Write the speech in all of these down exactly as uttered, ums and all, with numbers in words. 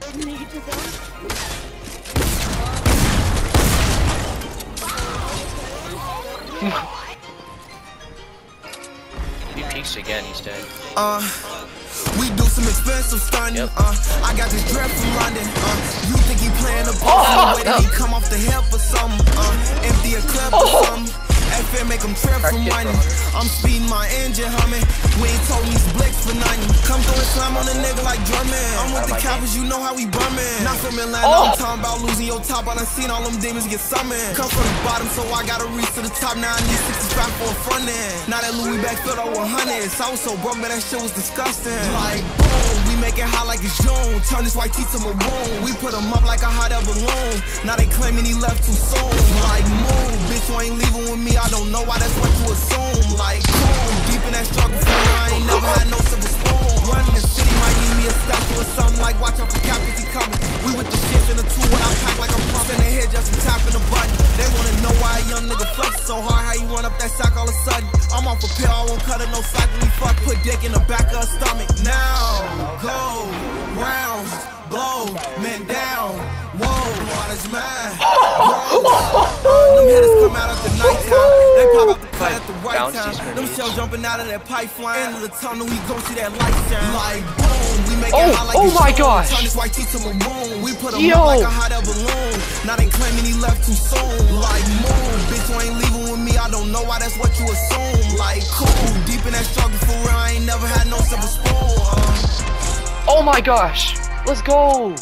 He peeks again, he's dead. Uh, we do some expensive stunning. Yep. Uh, I got this drip from London. Uh, you think he playing the ball? Oh, the way that he come off the hip or something? Uh, empty a clip oh. or something? F M make them trip from money. I'm speeding my engine humming. We ain't told these blicks for nothing. Come through and slam on a nigga like drumming. I'm with the coppers, you know how we bumming. Not from Atlanta, oh. I'm talking about losing your top. I done seen all them demons get summoned. Come from the bottom, so I gotta reach to the top. Now I need sixty-five for a front end. Now that Louis back filled up one hundred. I was so broke, man, that shit was disgusting. Like boom, we make it hot like it's June. Turn this white tee to maroon. We put him up like a hot air balloon. Now they claiming he left too soon. Like move, bitch, you ain't leaving with me. I don't know why that's what you assume. Like boom, deep in that struggle for I ain't never had no silver spoon. Running the city might need me a statue or something. Like watch out for captains, he coming. We with the shit in the two when I pack like I'm pumping the head just from tapping the button. They wanna know why a young nigga flex so hard. How you run up that sack all of a sudden? I'm off a pill, I won't cut it, no slack when we fuck. Put dick in the back of her stomach. Now go rounds, blow, men down. Whoa, water's mine. Them hitters come out at the nighttime. They pop out the cut at the right time. Them shells jumping out of that pipeline. Into the tunnel, we go see that light shine. Like boom, we make it hot like oh my gosh. Turn this white tee to maroon. We put him up like a hot air balloon. Now they claiming he left too soon. Like moon, bitch, you ain't leaving with me. I don't know why that's what you assume. Like cool, deep in that struggle for real. I ain't never had no silver spoon. Uh. Oh my gosh, let's go.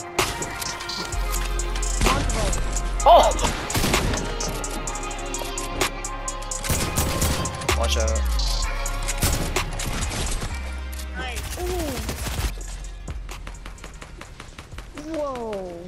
Oh! Watch out. Whoa.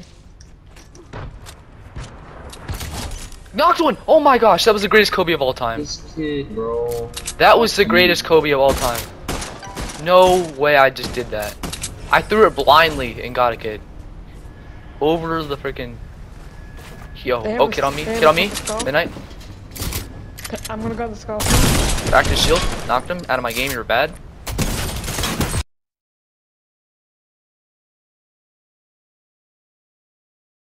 Knocked one! Oh my gosh, that was the greatest Kobe of all time. This kid, bro. That was the greatest Kobe of all time. No way I just did that. I threw it blindly and got a kid. Over the freaking. Yo, oh, kid on me, kid on me, midnight. I'm gonna go to the skull. Back to shield, knocked him, out of my game, you're bad.